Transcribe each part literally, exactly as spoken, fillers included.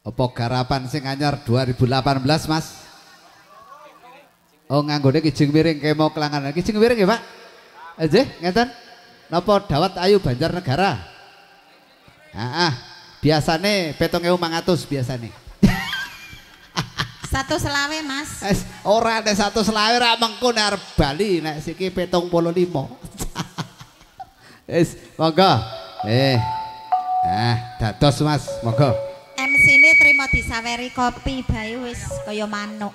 Apa garapan sing anyar dua ribu delapan belas Mas? Oh nganggone kijing miring kemo kelangan. Kijing miring ya Pak? Nggih, ngeten. Napa dawat ayu Banjarnegara? Heeh. Biasane petong ewu mang atus biasane. Satu selawe Mas. Es, ora nek satu selawe ra mengko nek arep Bali nek siki petong puluh lima. Wis, monggo. Eh. Nah, dados Mas, monggo. M C-ne trimo disaweri kopi bae wis kaya manuk.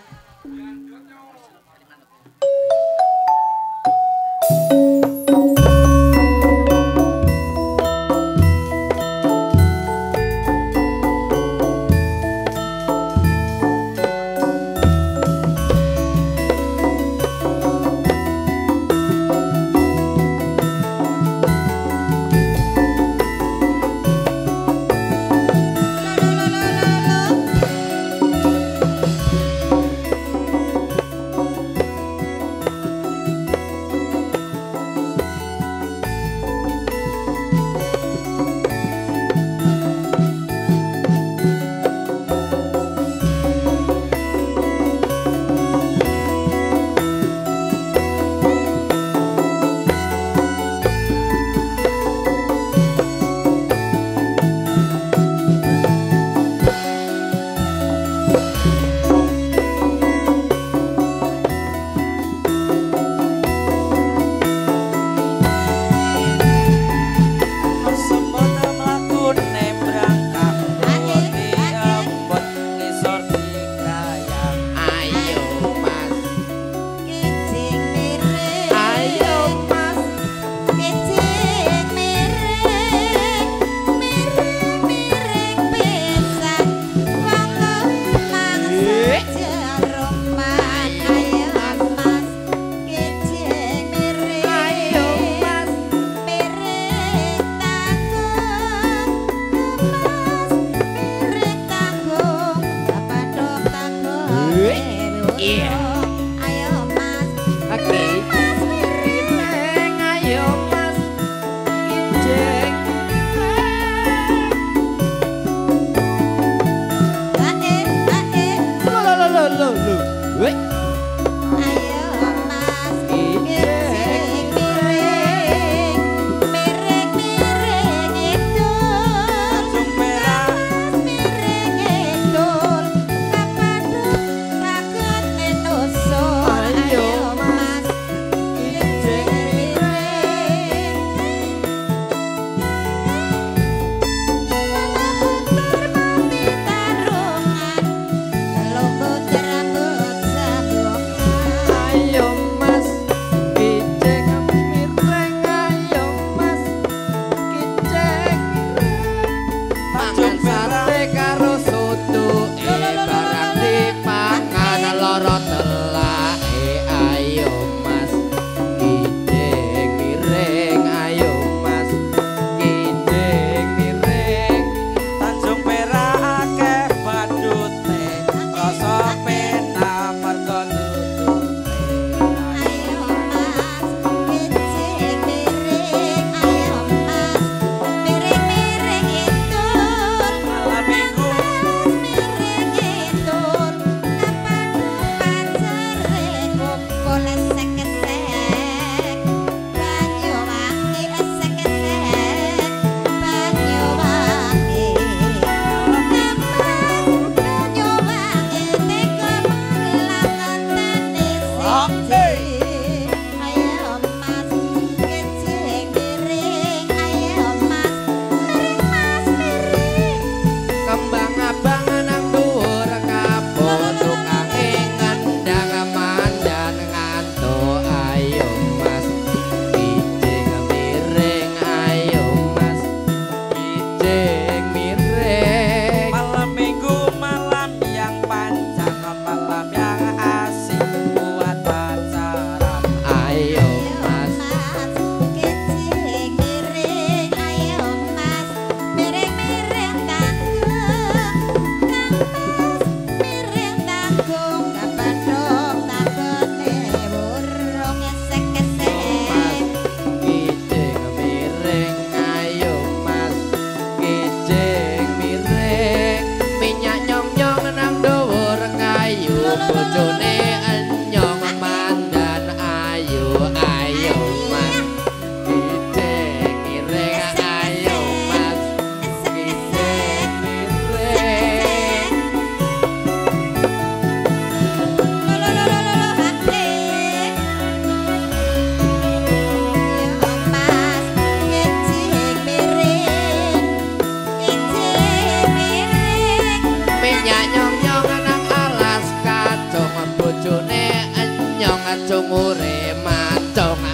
macung ure macung